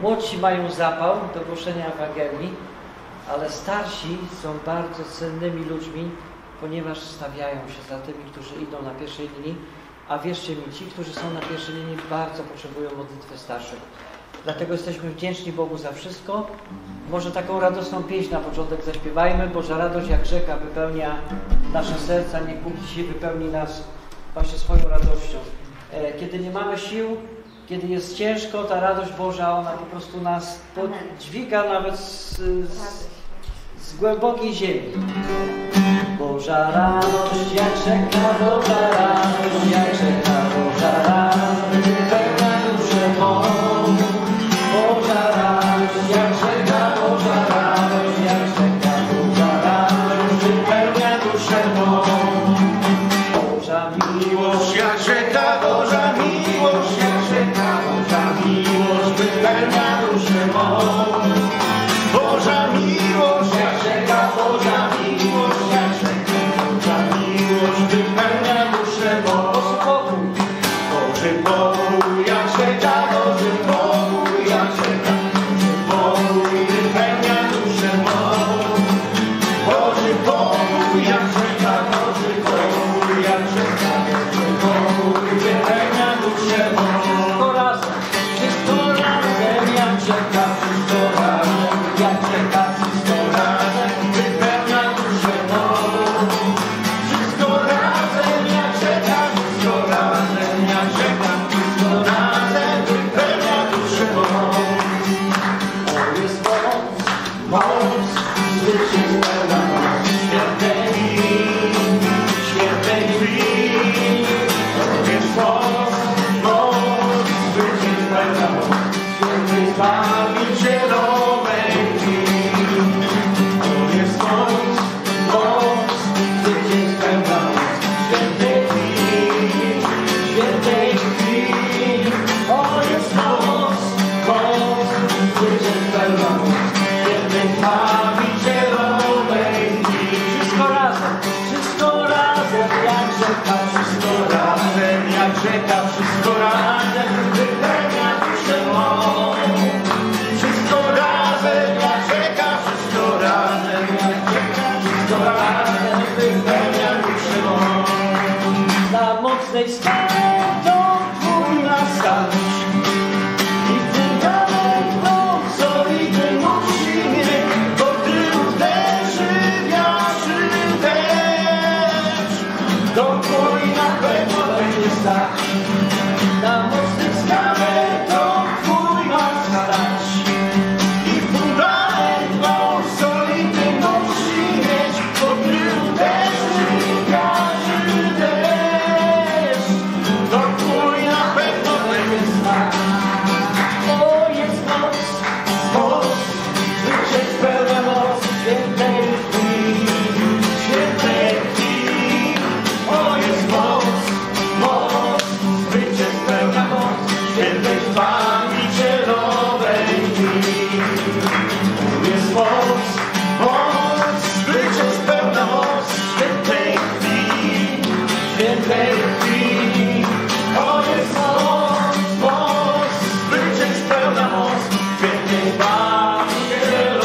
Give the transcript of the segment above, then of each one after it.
Młodsi mają zapał do głoszenia Ewangelii, ale starsi są bardzo cennymi ludźmi, ponieważ stawiają się za tymi, którzy idą na pierwszej linii, a wierzcie mi, ci, którzy są na pierwszej linii, bardzo potrzebują modlitwy starszych. Dlatego jesteśmy wdzięczni Bogu za wszystko. Może taką radosną pieśń na początek zaśpiewajmy. Boża radość jak rzeka wypełnia nasze serca, niech Bóg dzisiaj wypełni nas właśnie swoją radością. Kiedy nie mamy sił, kiedy jest ciężko, ta radość Boża, ona po prostu nas podźwiga nawet z głębokiej ziemi. Boża radość jak rzeka, Boża radość jak rzeka, Boża radość wypełnia duszę mą. Boża radość jak rzeka, Boża radość jak rzeka, Boża radość wypełnia duszę mą. Boża miłość jak rzeka, Boża miłość jak rzeka, Boża miłość wypełnia duszę mą. Boża miłość jak rzeka, Boża miłość jak rzeka, Boża miłość wypełnia duszę mą. Boży pokój jak rzeka, Boży pokój jak rzeka, Boży pokój wypełnia duszę mą. Boży pokój jak rzeka, Boży pokój jak rzeka, Boży pokój wypełnia duszę mą. Wszystko razem jak rzeka, wszystko razem jak rzeka, wszystko razem wypełnia duszę mą. Wszystko razem jak rzeka, wszystko razem jak rzeka, wszystko razem wypełnia duszę mą. O jest moc, moc, zwycięska moc świętej krwi. O jest moc, moc, zwycięska moc świętej Zbawicielowej krwi. O jest moc, moc, zwycięska moc świętej krwi, świętej krwi. O jest moc, moc, zwycięska moc świętej Zbawicielowej krwi. Wszystko razem jak rzeka, wszystko razem jak rzeka, wszystko razem wypełnia duszę mą. Wszystko razem jak rzeka, wszystko razem jak rzeka, wszystko razem wypełnia duszę mą. Na mocnej skale to Twój nastać i fundamentu solidny musi mieć, bo gdy uderzy wiatr deszcz, to Twój na pewno będzie stać. Na mocnej skale to Twój ma stać i fundament solidny musi mieć, bo gdy uderzy wiatr deszcz, to Twój na pewno będzie stać. O jest moc, moc, zwycięż pełna moc świętej krwi, świętej krwi. O jest moc, moc, zwycięż pełna moc świętej Zbawicielowej krwi. O jest moc, moc, zwycięż pełna moc świętej krwi, świętej krwi. O jest moc, moc, zwycięż pełna moc świętej Zbawicielowej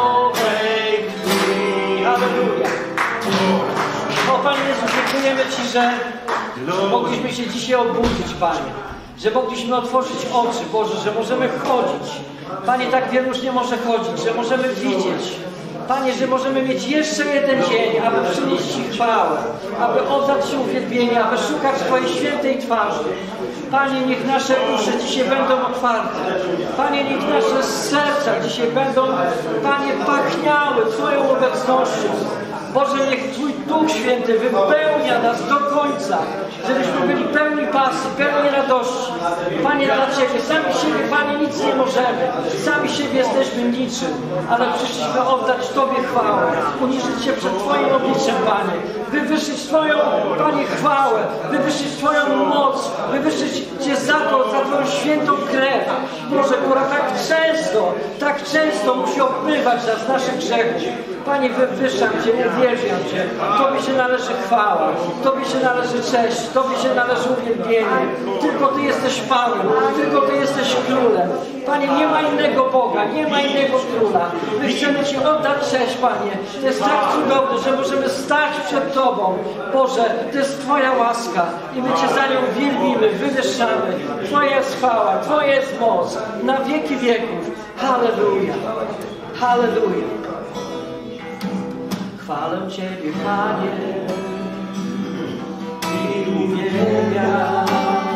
krwi. Halleluja. O Panie Jezu, dziękujemy Ci, że mogliśmy się dzisiaj obudzić, Panie. Że mogliśmy otworzyć oczy, Boże, że możemy chodzić. Panie, tak wielu już nie może chodzić, że możemy widzieć. Panie, że możemy mieć jeszcze jeden dzień, aby przynieść Ci chwałę, aby oddać Ci uwielbienie, aby szukać Twojej świętej twarzy. Panie, niech nasze uszy dzisiaj będą otwarte. Panie, niech nasze serca dzisiaj będą, Panie, pachniały Twoją obecnością. Boże, niech Twój Duch Święty wypełnia nas do końca, żebyśmy byli pełni pasji, pełni radości. Panie, dla Ciebie, sami siebie, Panie, nic nie możemy. Sami siebie jesteśmy niczym, ale przyszliśmy oddać Tobie chwałę, uniżyć się przed Twoim obliczem, Panie, wywyższyć Twoją, Panie, chwałę, wywyższyć Twoją moc, wywyższyć Cię za to, za Twoją świętą krew, Boże, która tak często musi obmywać nas z naszych grzechów. Panie, wywyższam Cię, uwielbiam Cię. Tobie się należy chwała, Tobie się należy cześć, Tobie się należy uwielbienie. Tylko Ty jesteś Panem, tylko Ty jesteś Królem. Panie, nie ma innego Boga, nie ma innego Króla. My chcemy Ci oddać cześć, Panie. To jest tak cudowne, że możemy stać przed Tobą. Boże, to jest Twoja łaska i my Cię za nią wielbimy, wywyższamy. Twoja jest chwała, Twoja jest moc na wieki wieków. Halleluja. Halleluja. Chwalę Ciebie, Panie, i uwielbiam.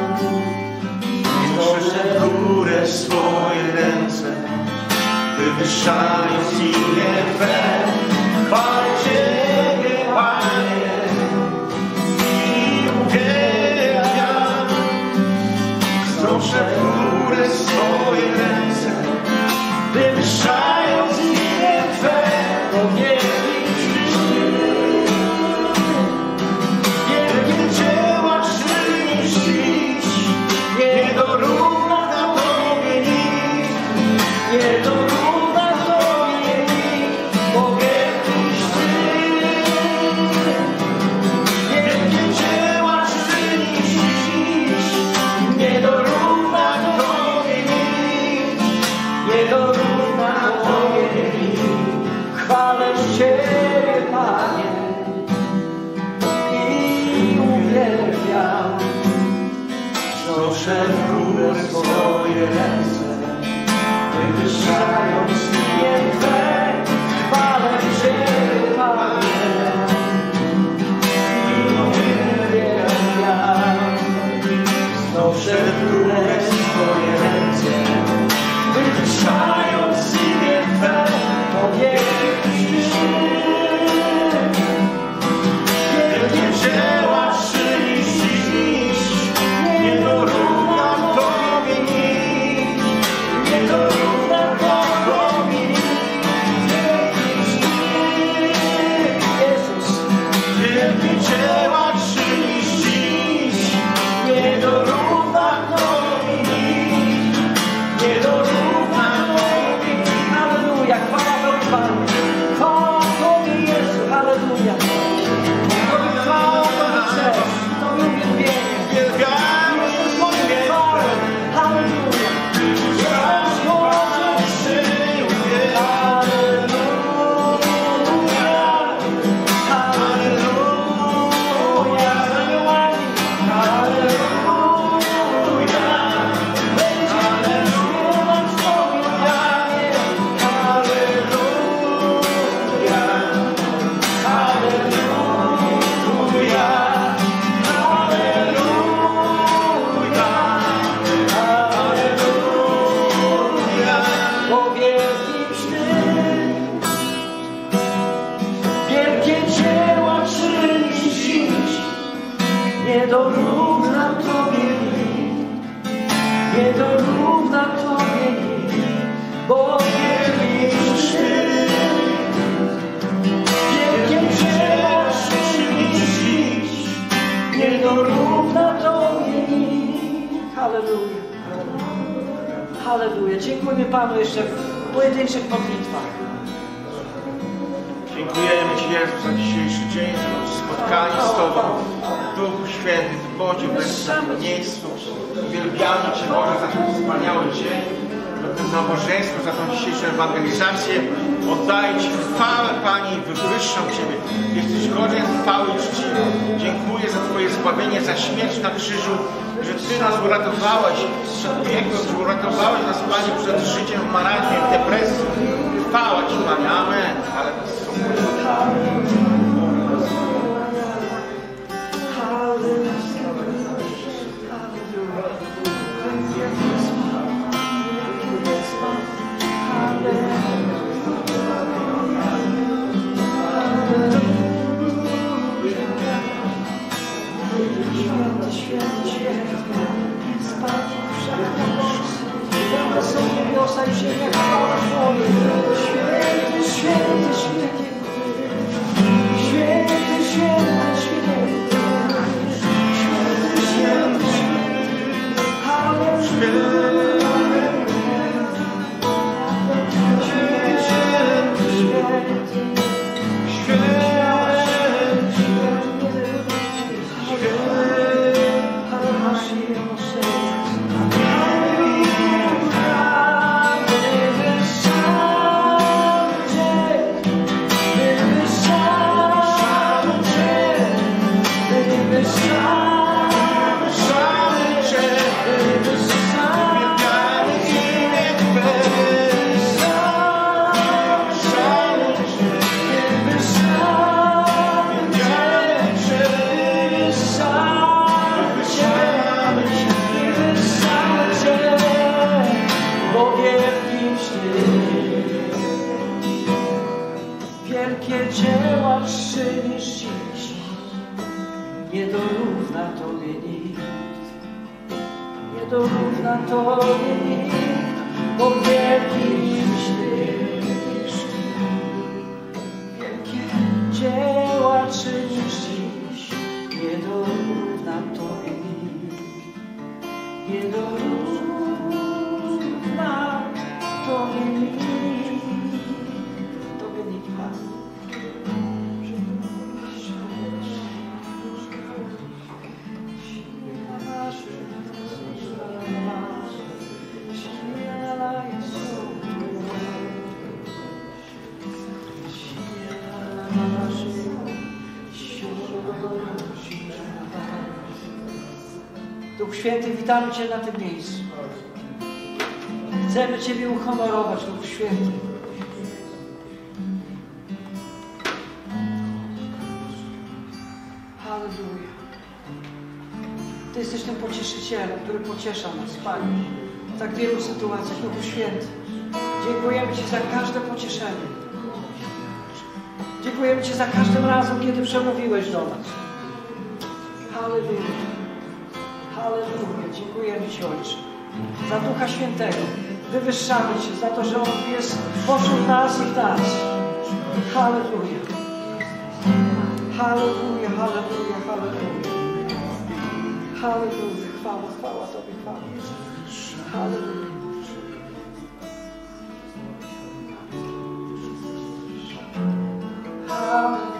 Wznoszę w górę swoje ręce, wywyższając imię Twe. Chwalę Ciebie, Panie, i uwielbiam. Wznoszę w górę swoje ręce, wywyższając imię Twe. Wielkie dzieła czynisz dziś, nie dorówna Tobie nikt, nie dorówna Tobie nikt, bo wielkiś Ty. Wielkie dzieła czynisz dziś, nie dorówna Tobie nikt, nie dorówna Tobie nikt. Chwalę Ciebie, Panie, i uwielbiam. Wznoszę w górę swoje ręce, wywyższając imię Twe. Chwalę Ciebie, Panie, i uwielbiam. Wznoszę w górę swoje ręce, wywyższając imię Twe. Wielkie dzieła czynisz dziś, nie dorówna Tobie nikt, nie dorówna Tobie nikt. Jezus, wielkie dzieła czynisz dziś, nie dorówna Tobie nikt, nie dorówna Tobie nikt. Halleluja, chwała Panu, chwała Tobie, Jezu, halleluja. Tobie chwała, Tobie cześć, Tobie uwielbienie. Wielbiamy imię Twe. Halleluja. Nie dorówna Tobie nikt, nie dorówna Tobie nikt, bo wielkiś Ty. Wielkie dzieła czynisz dziś, nie dorówna Tobie nikt. Halleluja. Halleluja. Dziękujemy Panu jeszcze w pojedynczych modlitwach. Dziękujemy Ci, Jezu, za dzisiejszy dzień, za spotkanie z Tobą. Duchu Święty, Ty Boże, wreszcie na tym miejscu. Uwielbiamy Cię, Boże, za ten wspaniały dzień, za to nabożeństwo, za tą dzisiejszą ewangelizację. Oddaję Ci chwałę, Panie, i wywyższam Ciebie. Jesteś godzien chwały i czci. Dziękuję za Twoje zbawienie, za śmierć na krzyżu, że Ty nas uratowałeś przed piekłem, że uratowałeś nas, Panie, przed życiem w marazmie, w depresji. Chwała Ci, Panie. Amen. Ale niebiosa i ziemia, chwała Twoja. Święty, święty, święty, święty, święty, święty, święty, święty, święty, halleluja. Święty, święty, święty, święty, kimś Ty. Wielkie dzieła czynisz dziś, nie dorówna Tobie nikt. Nie dorówna Tobie nikt, bo wielkimś Ty. Wielkie dzieła czynisz dziś, nie dorówna Tobie nikt. Nie dorówna Tobie nikt. Tobie nikt ma. Duch Święty, witamy Cię na tym miejscu. Chcemy Ciebie uhonorować, Duch Święty. Halleluja. Ty jesteś tym pocieszycielem, który pociesza nas, Panie, w tak wielu sytuacjach. Duchu Święty, dziękujemy Ci za każde pocieszenie. Dziękujemy Ci za każdym razem, kiedy przemówiłeś do nas. Halleluja. Halleluja. Dziękujemy Ci, Ojcze, za Ducha Świętego. Wywyższamy Cię za to, że On jest pośród nas i w nas. Halleluja. Halleluja, halleluja, halleluja. Halleluja. Chwała, chwała Tobie, chwała. Halleluja. Halleluja.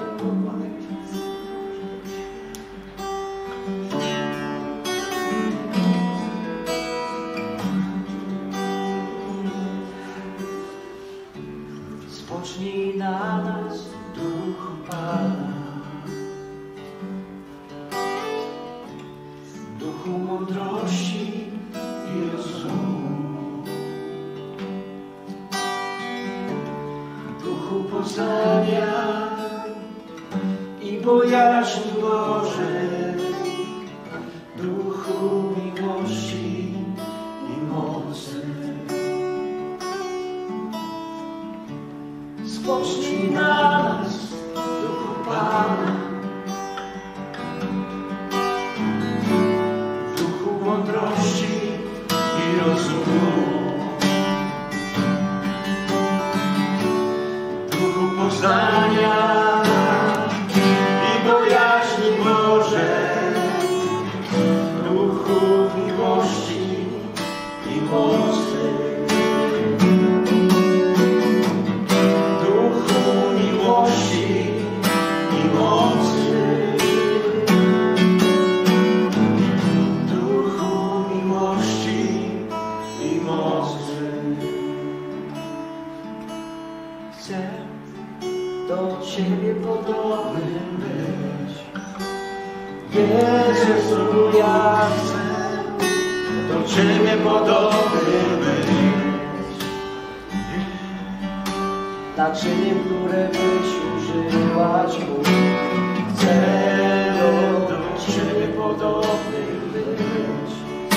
Spocznij na nas, Duchu Pana, Duchu mądrości i rozumu, Duchu poznania i bojaźni Bożej, Duchu miłości i mocy. Spocznij na nas, Duchu Pana, Duchu mądrości i rozumu, Duchu poznania i bojaźni Bożej, Duchu miłości i mocy. Ciebie podobnym być. Jezu, ja chcę do Ciebie podobny być. Naczyniem, które byś użyłaś mógł. Chcę do Ciebie podobny być.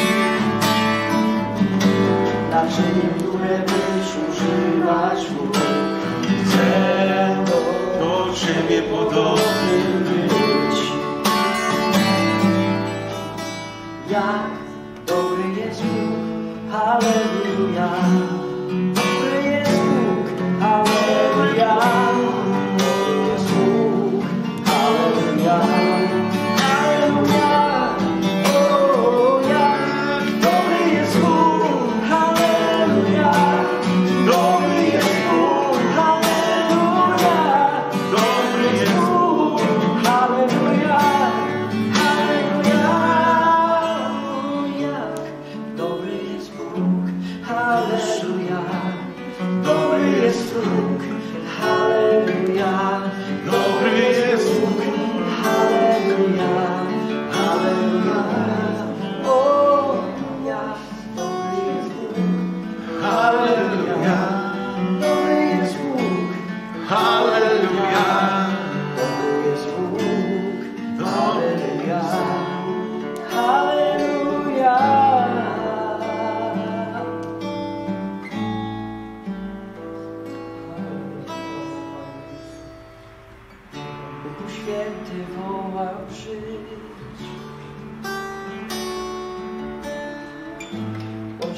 Naczyniem, które byś użyłaś mógł. Chcę do Ciebie podobny być. Jak dobry jest Bóg, halleluja. Dobry jest Bóg, halleluja. Dobry jest Bóg, halleluja. Halleluja. O, jak dobry jest Bóg, halleluja. Dobry jest Bóg, halleluja. Dobry jest Bóg, halleluja. Halleluja. O, jak dobry jest Bóg, halleluja. Dobry jest Bóg, halleluja. Dobry jest Bóg, halleluja. Halleluja. O, jak dobry jest Bóg, halleluja. Dobry jest Bóg, halleluja. Dobry jest Bóg, halleluja. Halleluja.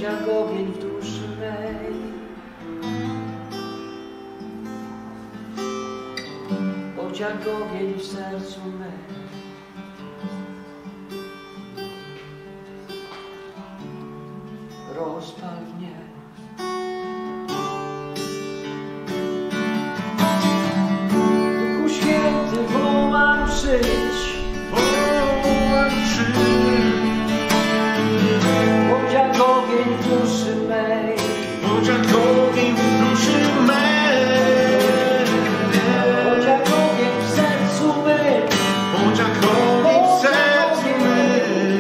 jak ogień w duszy mej. Bądź jak ogień w sercu mej. Rozpal mnie. Duchu Święty, wołam przyjdź. Bądź jak ogień w duszy mej. Bądź jak ogień w duszy mej. Bądź jak ogień w sercu mej. Bądź jak ogień w sercu mej.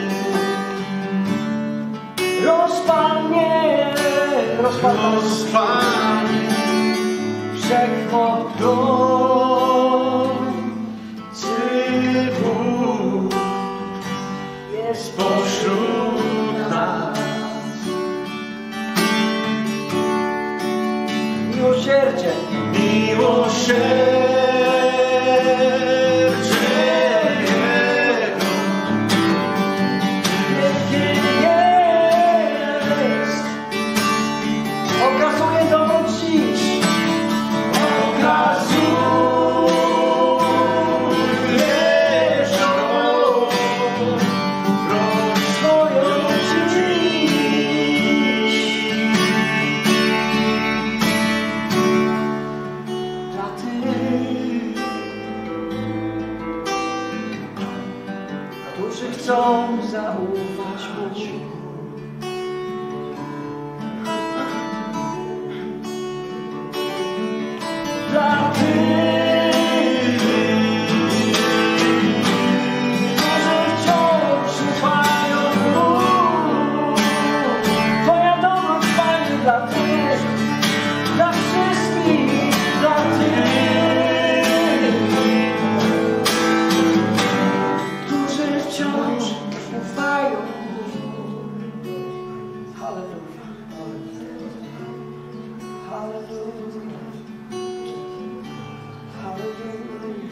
Rozpal mnie. Rozpal mnie. Wszechmocny Bóg jest pośród nas. Miłosierdzie, Miłosierdzie Jego wielkie jest. Okazuje dowód dziś. Którzy chcą zaufać Mu. Dla tych, którzy wciąż ufają Mu. Twoja dobroć, Panie, dla tych, dla wszystkich, dla tych, którzy wciąż ufają Mu. Halleluja. Halleluja. Halleluja.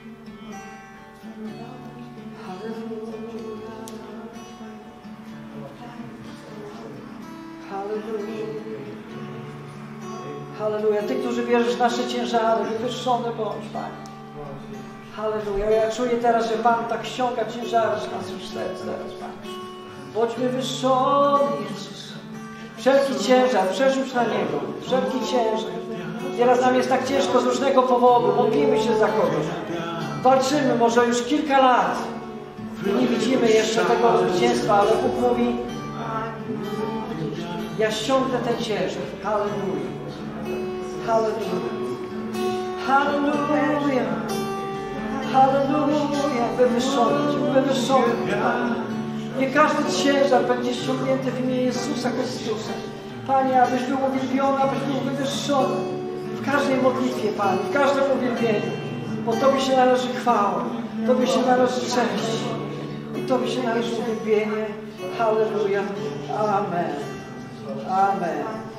Halleluja. Halleluja. Ty, którzy bierzesz nasze ciężary, wywyższony bądź, Panie. Halleluja. Ja czuję teraz, że Pan tak ściąga ciężary z naszych serc teraz, Panie. Bądź wywyższony, Jezus. Wszelki ciężar przerzuć na Niego. Wszelki ciężar. Teraz nam jest tak ciężko z różnego powodu. Modlimy się za kogoś. Walczymy może już kilka lat. I nie widzimy jeszcze tego zwycięstwa, ale Bóg mówi: ja ściągnę ten ciężar. Halleluja. Halleluja. Halleluja. Halleluja. Wywyższony. Wywyższony. Niech każdy ciężar będzie ściągnięty w imię Jezusa Chrystusa. Panie, abyś był uwielbiony, abyś był wywyższony. W każdej modlitwie, Panie, w każdym uwielbieniu. Bo Tobie się należy chwała, Tobie się należy cześć i Tobie się należy uwielbienie. Halleluja. Amen. Amen.